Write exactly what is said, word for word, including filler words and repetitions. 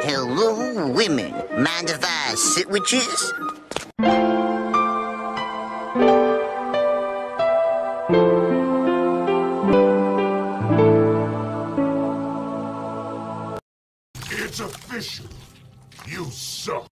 Hello, women. Mind if I sit with yous? It's official. You suck.